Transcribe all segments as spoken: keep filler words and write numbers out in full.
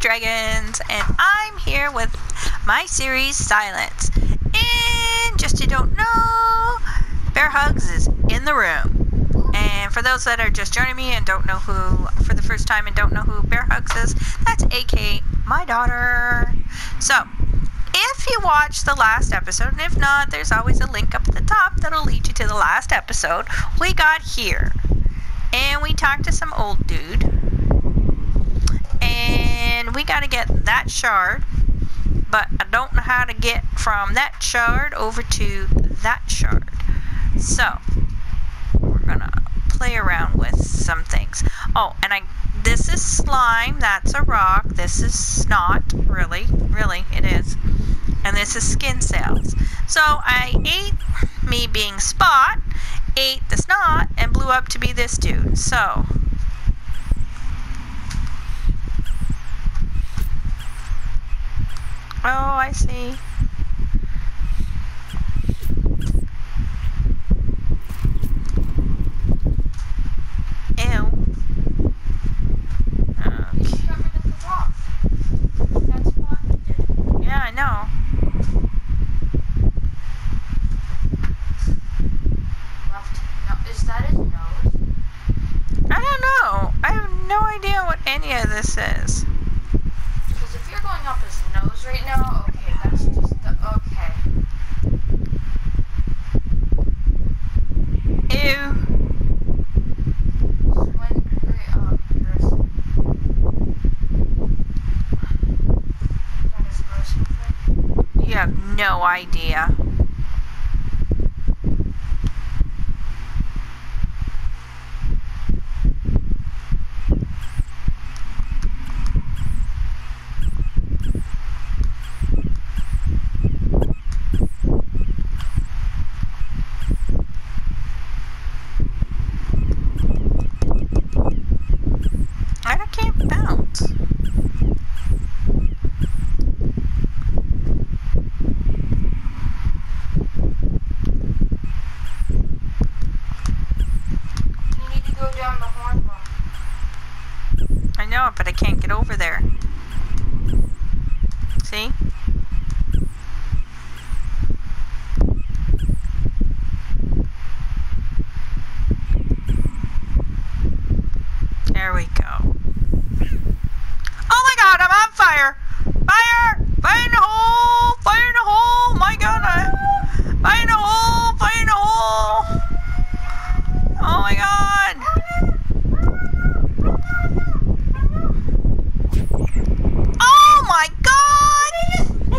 Dragons, and I'm here with my series Silence. And just you don't know, Bear Hugs is in the room. And for those that are just joining me and don't know who, for the first time and don't know who Bear Hugs is, that's A K my daughter. So, if you watched the last episode, and if not, there's always a link up at the top that'll lead you to the last episode. We got here, and we talked to some old dude, and we got to get that shard, but I don't know how to get from that shard over to that shard. So, we're gonna play around with some things. Oh, and I, this is slime, that's a rock, this is snot, really, really, it is. And this is skin cells. So I ate, me being Spot, ate the snot and blew up to be this dude. So, oh, I see. Ew. Okay. Yeah, I know. Is that his nose? I don't know. I have no idea what any of this is. Because if you're going up his nose right now, okay, that's just the, okay. Ew. When, hurry up, Chris. That is gross, okay? You have no idea. I know it, but I can't get over there. See? There we go. Oh my god, I'm on fire! Fire! Fire in the hole! Fire in the hole! My god! I... Fire in the hole! Fire in the hole! Oh my god! Oh my god!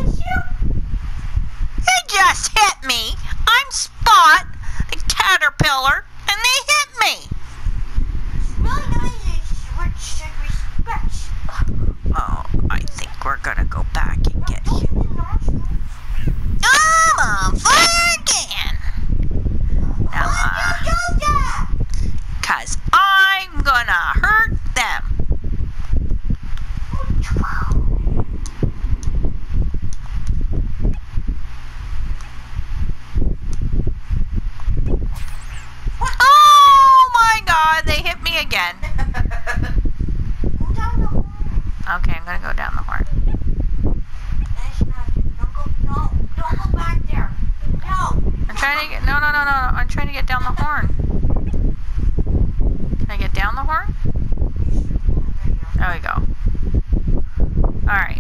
They just hit me! I'm Spot, the caterpillar, and they hit me! Really nice, which should respect. Oh, I think we're gonna go back and get him. I'm on fire again! Now, uh, cause I'm gonna hurt them. Oh my god, they hit me again. Go down the horn. Okay, I'm gonna go down the horn. That's not, don't go, no, don't go back there. No. I'm trying to get, no, no, no, no, no, I'm trying to get down the horn. Can I get down the horn? There we go. Alright.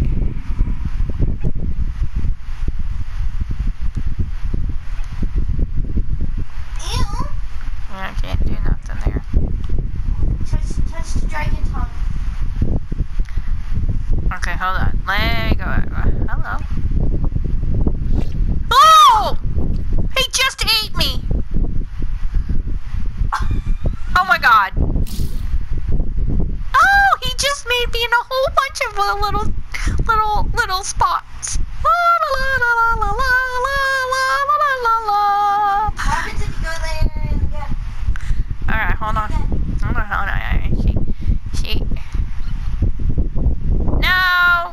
Ew. Yeah, I can't do nothing there. Touch, touch the dragon tongue. Okay, hold on. Let me go. Hello. Oh! He just ate me! Oh my god. Oh, he just made me in a whole bunch of little, little, little spots. La la la la la la la la la la. What happens if you go there and again? Alright, hold on. Hold on, hold on. She, she. No!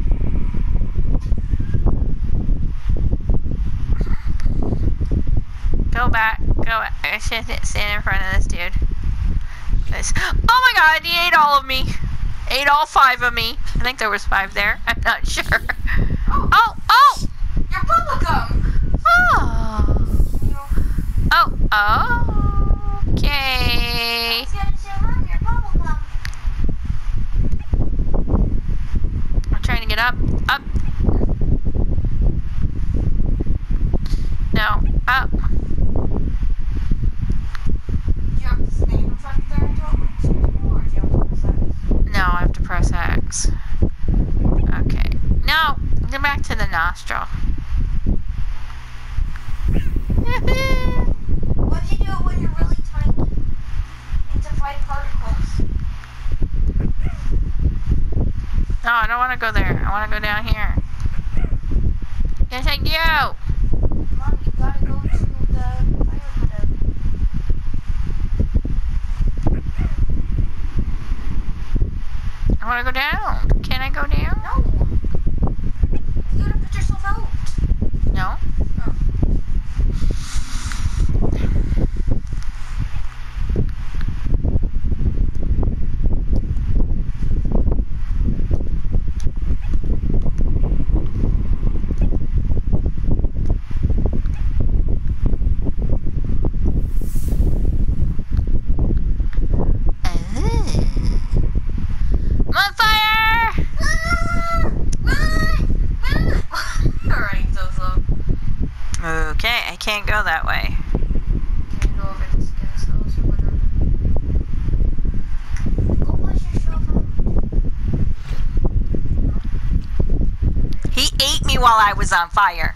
Go back. Go back. I should stand in front of this dude. This. Oh my god, he ate all of me. ate all five of me. I think there was five there. I'm not sure. Oh, oh! oh. Your bubblegum! Oh. Oh, oh. Okay. It's gonna show up your bubblegum. I'm trying to get up. Up. No. Up. Do you have to stand in front there and talk to people, or do you have to press X? No, I have to press X. Okay. No. Get back to the nostril. What do you do when you're really tiny? Into five particles. No, I don't want to go there. I want to go down here. Yes, I do. Mom, you gotta go to the fire pit. I want to go down. Can I go down? No. You gotta put yourself out. No. Oh. I'm on fire! Alright, so so. Okay, I can't go that way. Can you go over the skin cells or whatever? Go push yourself out. He ate me while I was on fire.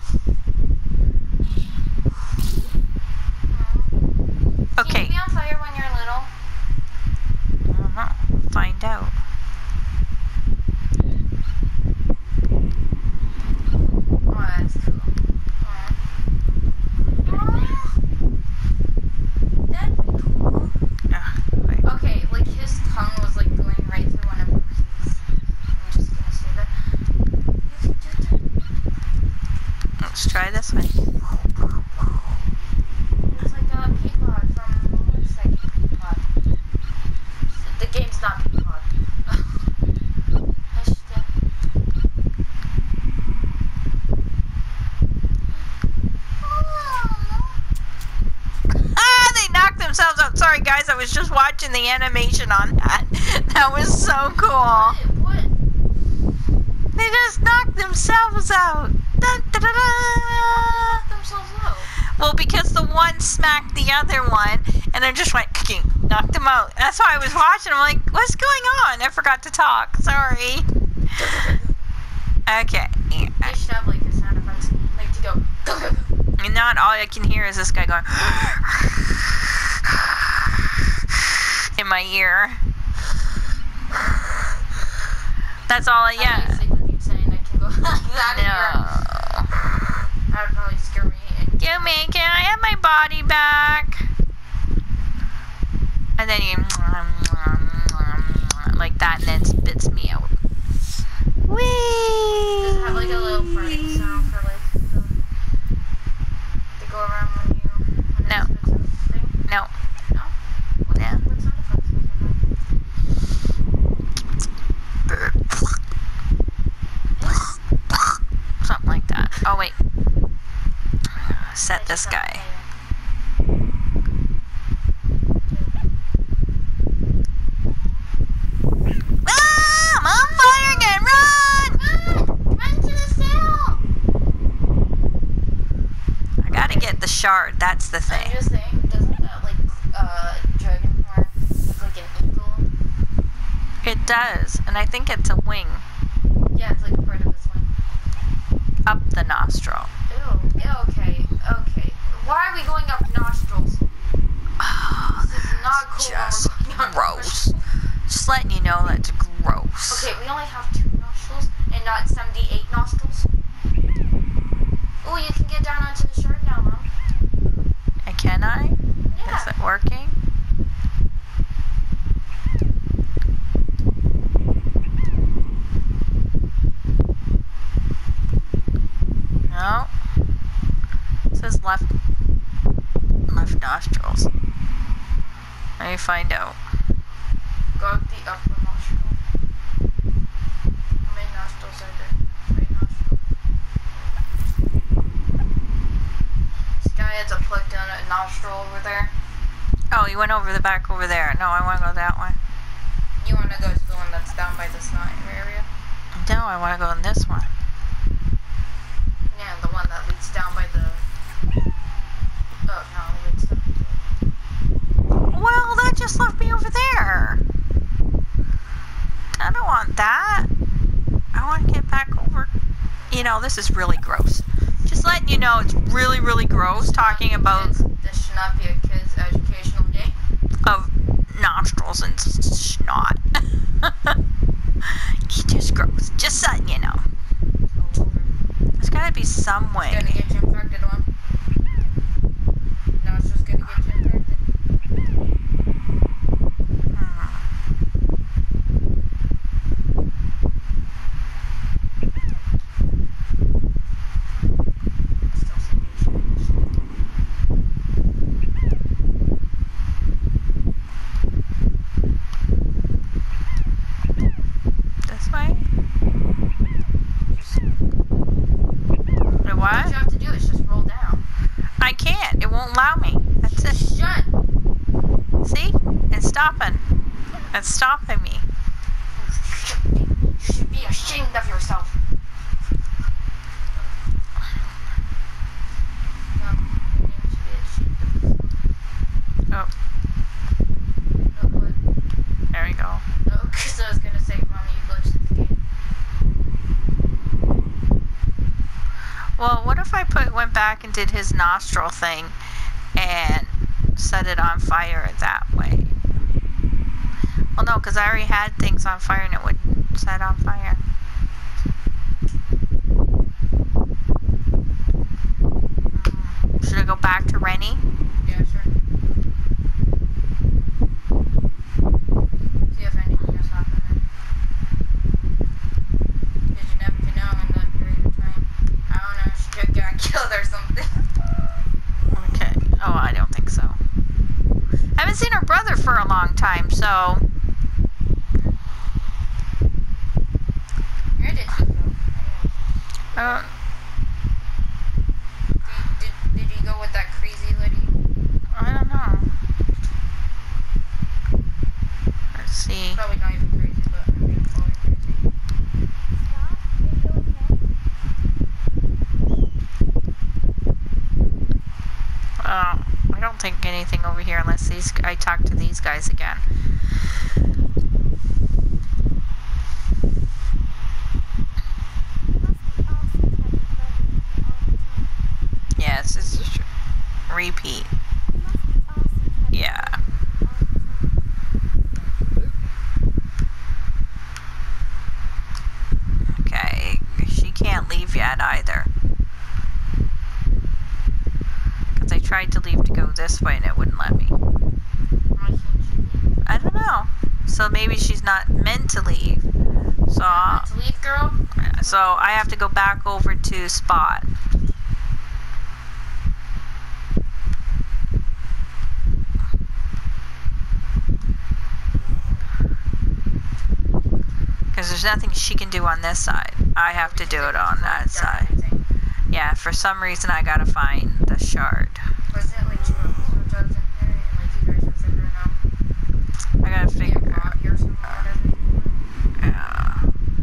Can Okay. you be on fire when you're little? I don't know. Find out. Oh, that's cool. That'd be cool. Ugh, wait. Okay, like his tongue was like going right through one of her keys. I'm just gonna say that. You can do that. Let's try this one. It's like a Peapod from what's that game? Peapod. The game's not Peapod. That's just it. Ah, they knocked themselves out. Sorry, guys. I was just watching the animation on that. That was so cool. What? What? They just knocked themselves out. Dun, da, da, da. Knock themselves out. Well, because the one smacked the other one, and then just went kicking, knocked them out. That's why I was watching. I'm like, what's going on? I forgot to talk. Sorry. Okay. You should have like a sound effect, like to go. Go go go. And now all I can hear is this guy going in my ear. That's all I I yeah. sleep with you saying I can go that No. That would probably scare me. And Give me, can I have my body back? And then he like that, and then spits me out. Whee! Does it have like a little farting sound for like the, to go around when you when No. it spits out the thing? No. No? What, No. what sound effects does it have? Something like that. Oh wait. Set I this just have guy. to- Ah! I'm on fire again! Run! Run! Run to the cell! I gotta get the shard. That's the I'm thing. just saying, doesn't that like uh dragon horn look like an eagle? It does, and I think it's a wing Yeah, it's like a part of his wing. up the nostril. Ew. Ew, okay. Okay. Why are we going up nostrils? Oh, This is not cool. when just we're going up gross. Just letting you know that's gross. Okay, we only have two nostrils and not seventy-eight nostrils. Oh, you can get down onto the shard now, Mom. And can I? Yeah. Is it working? No. It says left left nostrils. Let me find out. Go up the upper nostril. it's a plugged in a nostril over there. Oh, you went over the back over there. No, I want to go that way. You want to go to the one that's down by the snot area? No, I want to go in this one. Yeah, the one that leads down by the... Oh, no, it leads down. Well, that just left me over there. I don't want that. I want to get back over. You know, this is really gross. Just letting you know, it's really, really gross talking about... Kids, this should not be a kids' educational day. Of nostrils and snot. It's just gross. Just letting you know. There's gotta be some way. It's gonna get you infected one. No, it's just gonna get you infected. Hmm. Still some This way? The What what? you have to do is just roll down. I can't. It won't allow me. That's it. Shut! See? It's stopping. It's stopping me. You should be ashamed of yourself. Um, you should be ashamed of yourself. Oh, Oh, what? there we go. Oh, because I was gonna say, Mommy, you glitched the game. Well, what if I put went back and did his nostril thing and set it on fire that way? Well, no, because I already had things on fire and it would set on fire. Mm. Should I go back to Rennie? Yeah, sure. See if anything else happened there. Because you never can know in that period of time. I don't know, she could get killed or something. Okay. Oh, I don't think so. I haven't seen her brother for a long time, so... Where did he go? Uh, Did, did, did he go with that crazy lady? I don't know. Let's see. Probably not even crazy, but I'm gonna call her crazy. Uh, I don't think anything over here unless these I talk to these guys again. Yes, it's just repeat. Yeah. Okay, she can't leave yet either. Because I tried to leave to go this way and it wouldn't let me. Why can't she leave? I don't know. So maybe she's not meant to leave. So, Not to leave, girl? so I have to go back over to Spot. Because there's nothing she can do on this side. I have to do it on that side. Yeah, for some reason I gotta find the shard. Was it like two episodes I was in there and like you guys were figuring out? I gotta figure Yeah, out. Bobby or something, whatever. Yeah.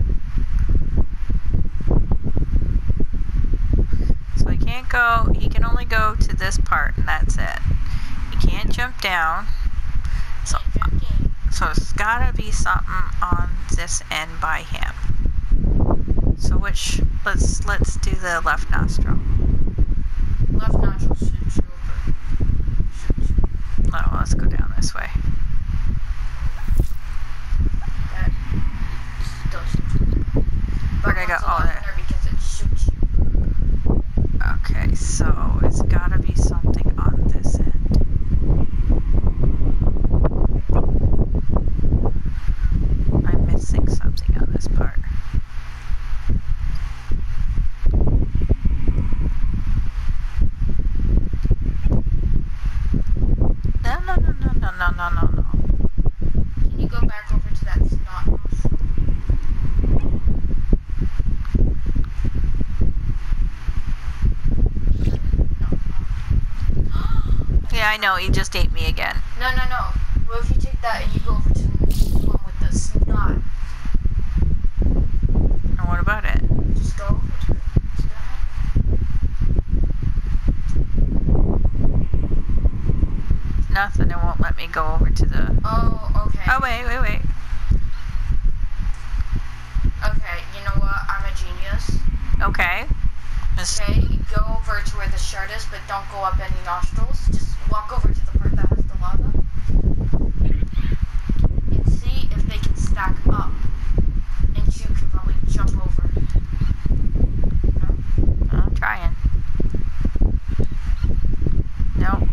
So he can't go, he can only go to this part and that's it. He can't jump down. So, so it's gotta be something on this end by him. So which, let's, let's do the left nostril. Left nostril shoots you over. Shoots you. No, let's go down this way. That still shoots you. Where'd I go? But Oh, one's a lot there. better because it shoots you. Okay, so it's gotta be something on this end. I'm missing something on this part. Yeah, I know. He just ate me again. No, no, no. What if you take that and you go over to the one with the snot? And what about it? Just go over to it. See what happens? Nothing. It won't let me go over to the... Oh, okay. Oh, wait, wait, wait. Okay, you know what? I'm a genius. Okay. This- Okay, you go over to where the shard is, but don't go up any nostrils. Just walk over to the part that has the lava. And see if they can stack up. And you can probably jump over. No? I'm trying. No.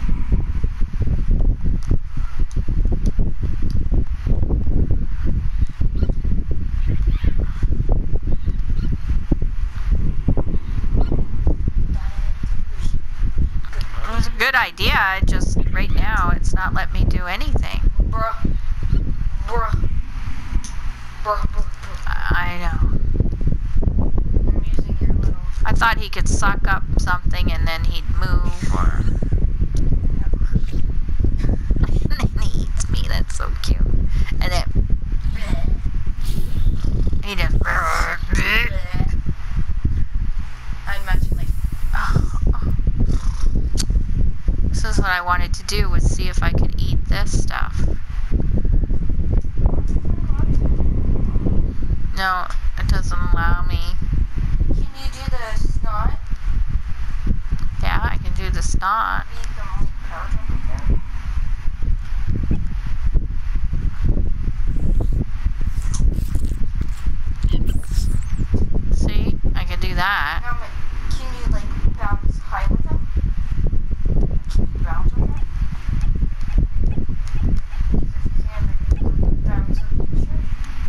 It was a good idea. It just right now it's not letting me do anything. Bruh. Bruh. Bruh, bruh, bruh. I know. I'm using your little... I thought he could suck up something and then he'd move or... And then he eats me. That's so cute. And then... He just... I imagine like... This is what I wanted to do, was see if I could eat this stuff. No, it doesn't allow me. Can you do the snot? Yeah, I can do the snot. Eat the only power drink there? See? I can do that. Now, but can you like bounce high with them? Can you bounce with them? Because if you can, then you can bounce with the shirt.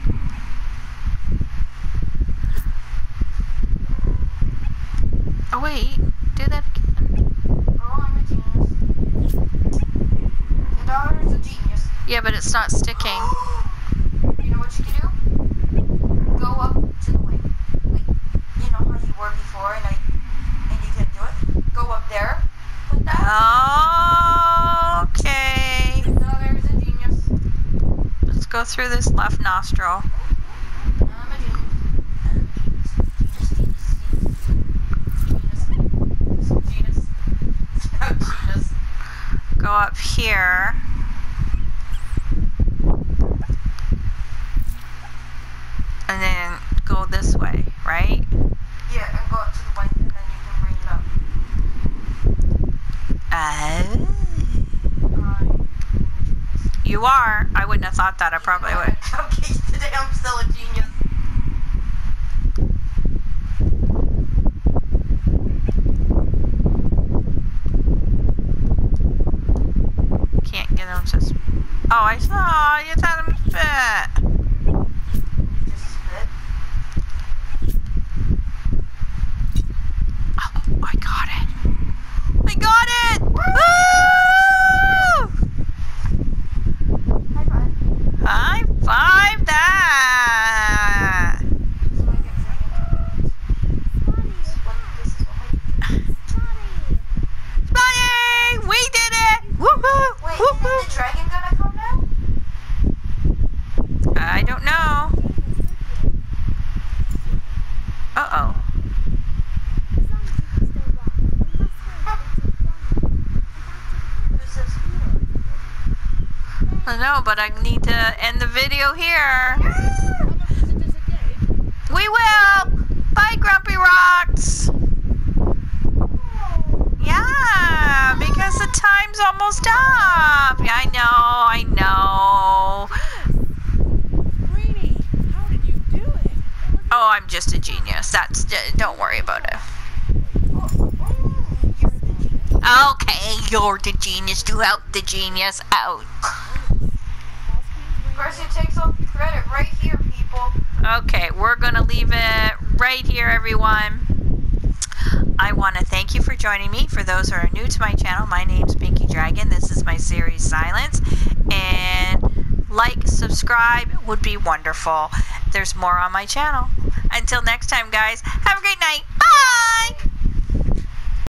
Oh wait, do that again. Oh, I'm a genius. Your daughter is a genius. Yeah, but it's not sticking. You know what you can do? Go up to the wing. Like, you know how you were before and I and you couldn't do it? Go up there. Like that. Okay. Your daughter is a genius. Let's go through this left nostril. I'm a genius. Genius, genius, genius. Genius. Genius. Go up here. And then go this way, right? Yeah, and go up to the white and then you can bring it up. Uh, Uh, you are. I wouldn't have thought that. I probably would. Okay, today I'm still a genius. Can't get him to... Sp- oh, I saw. You had him spit. You just spit. Oh, I got it. I got it. Woo! High five. High five that. So I get second. This is what, this is what I do. Spotty! We did it! Woo woo! Wait, Woo isn't woo! the dragon gonna come now? I don't know. Uh oh. Who's this? I know, but I need to end the video here. We will! Bye, Grumpy Rocks! Yeah, because the time's almost up. Yeah, I know, I know. Greenie, how did you do it? Oh, I'm just a genius. That's, don't worry about it. Okay, you're the genius to help the genius out. Person takes all the credit right here, people. Okay, we're gonna leave it right here, everyone. I want to thank you for joining me. For those who are new to my channel, my name's Pinky Dragon. This is my series Silence. And like, subscribe would be wonderful. There's more on my channel. Until next time, guys, have a great night. Bye!